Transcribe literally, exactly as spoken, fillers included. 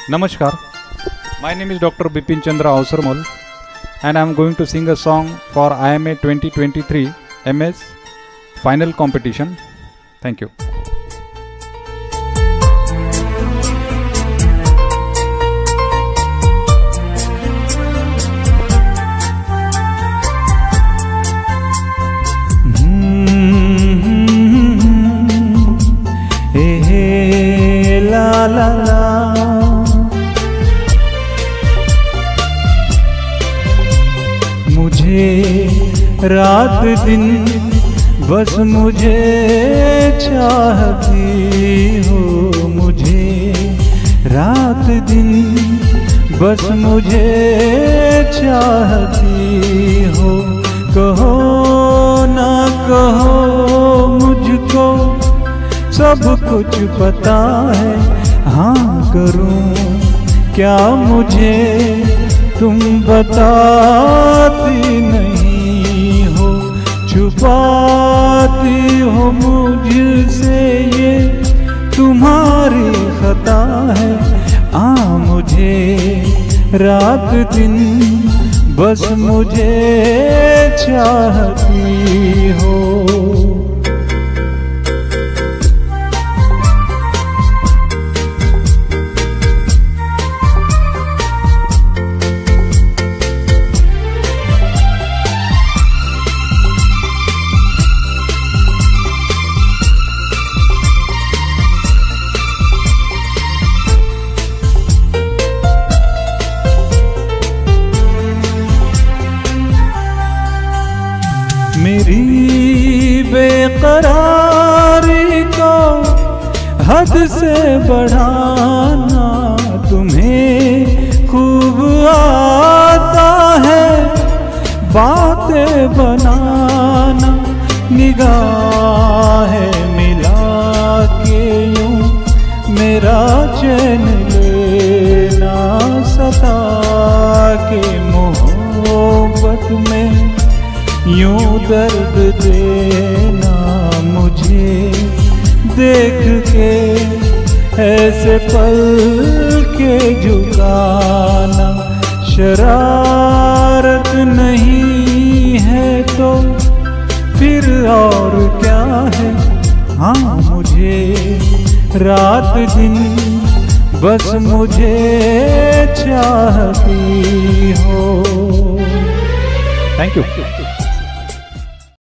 Namaskar. My name is Doctor Bipin Chandra Ausarmal and I am going to sing a song for I M A twenty twenty-three M S final competition. Thank you. La la la, मुझे रात दिन बस मुझे चाहती हो, मुझे रात दिन बस मुझे चाहती हो। कहो ना कहो मुझको सब कुछ पता है, हाँ करूं क्या मुझे तुम बताती नहीं हो, छुपाती हो मुझसे ये तुम्हारी खता है। आ मुझे रात दिन बस मुझे चाहती हो। मेरी बेकरारी को हद से बढ़ाना तुम्हें खूब आता है, बातें बनाना निगाहें मिला के यूं मेरा चैन लेना सता के, मोहब्बत में यूं दर्द देना मुझे देख के, ऐसे पल के झुकाना शरारत नहीं है तो फिर और क्या है। हाँ मुझे रात दिन बस मुझे चाहती हो। Thank you.